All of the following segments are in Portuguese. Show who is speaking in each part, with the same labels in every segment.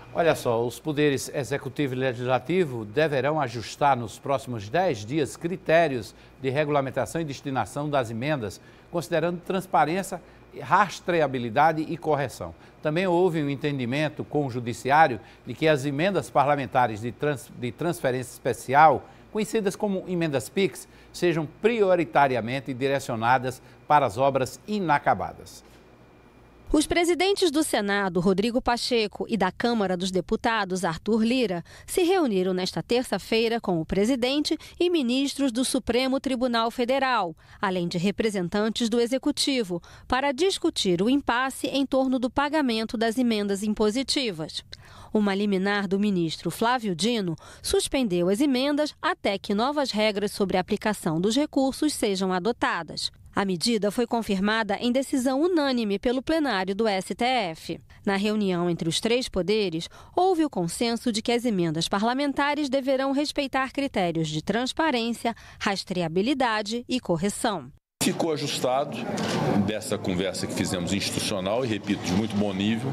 Speaker 1: Olha só, os poderes executivo e legislativo deverão ajustar nos próximos 10 dias critérios de regulamentação e destinação das emendas, considerando transparência, rastreabilidade e correção. Também houve um entendimento com o Judiciário de que as emendas parlamentares de transferência especial, conhecidas como emendas PIX, sejam prioritariamente direcionadas para as obras inacabadas.
Speaker 2: Os presidentes do Senado, Rodrigo Pacheco, e da Câmara dos Deputados, Arthur Lira, se reuniram nesta terça-feira com o presidente e ministros do Supremo Tribunal Federal, além de representantes do Executivo, para discutir o impasse em torno do pagamento das emendas impositivas. Uma liminar do ministro Flávio Dino suspendeu as emendas até que novas regras sobre a aplicação dos recursos sejam adotadas. A medida foi confirmada em decisão unânime pelo plenário do STF. Na reunião entre os três poderes, houve o consenso de que as emendas parlamentares deverão respeitar critérios de transparência, rastreabilidade e correção.
Speaker 3: Ficou ajustado dessa conversa que fizemos institucional e, repito, de muito bom nível,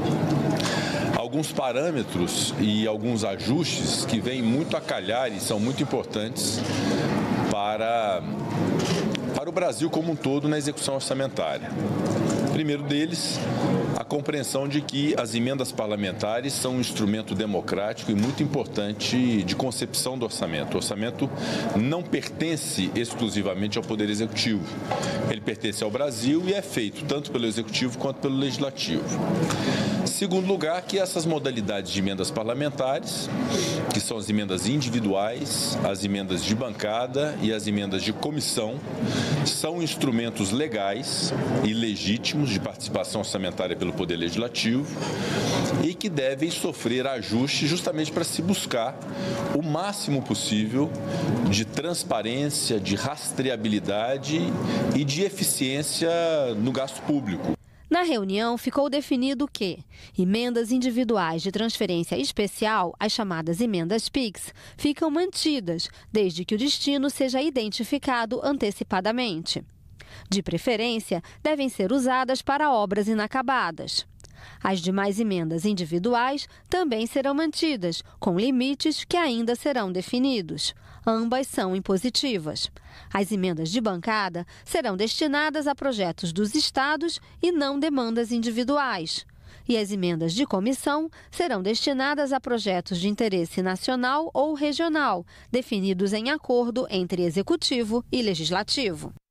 Speaker 3: alguns parâmetros e alguns ajustes que vêm muito a calhar e são muito importantes para o Brasil como um todo na execução orçamentária. O primeiro deles, a compreensão de que as emendas parlamentares são um instrumento democrático e muito importante de concepção do orçamento. O orçamento não pertence exclusivamente ao Poder Executivo. Ele pertence ao Brasil e é feito tanto pelo Executivo quanto pelo Legislativo. Segundo lugar, que essas modalidades de emendas parlamentares, que são as emendas individuais, as emendas de bancada e as emendas de comissão, são instrumentos legais e legítimos de participação orçamentária pelo Poder Legislativo e que devem sofrer ajuste justamente para se buscar o máximo possível de transparência, de rastreabilidade e de eficiência no gasto público.
Speaker 2: Na reunião, ficou definido que emendas individuais de transferência especial, as chamadas emendas PIX, ficam mantidas, desde que o destino seja identificado antecipadamente. De preferência, devem ser usadas para obras inacabadas. As demais emendas individuais também serão mantidas, com limites que ainda serão definidos. Ambas são impositivas. As emendas de bancada serão destinadas a projetos dos estados e não demandas individuais. E as emendas de comissão serão destinadas a projetos de interesse nacional ou regional, definidos em acordo entre Executivo e Legislativo.